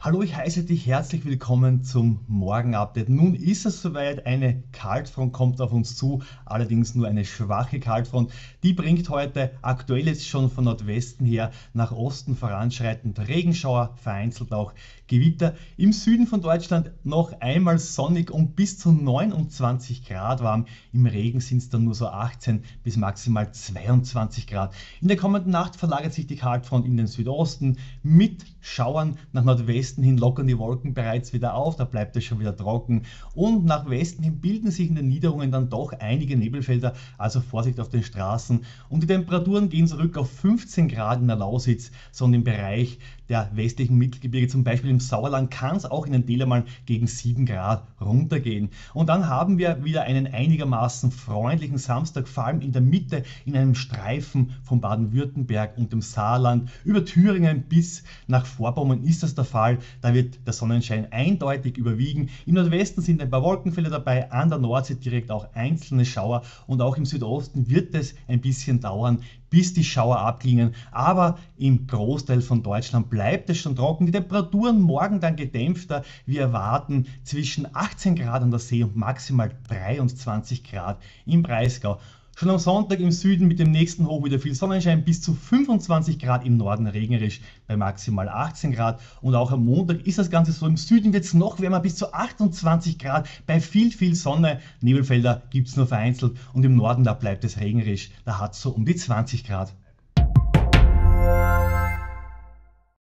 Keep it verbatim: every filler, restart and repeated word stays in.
Hallo, ich heiße dich herzlich willkommen zum Morgen-Update. Nun ist es soweit, eine Kaltfront kommt auf uns zu, allerdings nur eine schwache Kaltfront. Die bringt heute aktuell jetzt schon von Nordwesten her nach Osten voranschreitend Regenschauer, vereinzelt auch Gewitter. Im Süden von Deutschland noch einmal sonnig und bis zu neunundzwanzig Grad warm. Im Regen sind es dann nur so achtzehn bis maximal zweiundzwanzig Grad. In der kommenden Nacht verlagert sich die Kaltfront in den Südosten mit Schauern. Nach Nordwesten hin lockern die Wolken bereits wieder auf, da bleibt es schon wieder trocken, und nach Westen hin bilden sich in den Niederungen dann doch einige Nebelfelder, also Vorsicht auf den Straßen, und die Temperaturen gehen zurück auf fünfzehn Grad in der Lausitz, sondern im Bereich der westlichen Mittelgebirge, zum Beispiel im Sauerland, kann es auch in den Tälern mal gegen sieben Grad runtergehen. Und dann haben wir wieder einen einigermaßen freundlichen Samstag, vor allem in der Mitte, in einem Streifen von Baden-Württemberg und dem Saarland über Thüringen bis nach Vorpommern ist das der Fall. Da wird der Sonnenschein eindeutig überwiegen. Im Nordwesten sind ein paar Wolkenfelder dabei, an der Nordsee direkt auch einzelne Schauer, und auch im Südosten wird es ein bisschen dauern, bis die Schauer abklingen, aber im Großteil von Deutschland bleibt es schon trocken. Die Temperaturen morgen dann gedämpfter. Wir erwarten zwischen achtzehn Grad an der See und maximal dreiundzwanzig Grad im Breisgau. Schon am Sonntag im Süden mit dem nächsten Hoch wieder viel Sonnenschein, bis zu fünfundzwanzig Grad, im Norden regnerisch bei maximal achtzehn Grad. Und auch am Montag ist das Ganze so, im Süden wird es noch wärmer, bis zu achtundzwanzig Grad, bei viel, viel Sonne. Nebelfelder gibt es nur vereinzelt, und im Norden, da bleibt es regnerisch, da hat es so um die zwanzig Grad.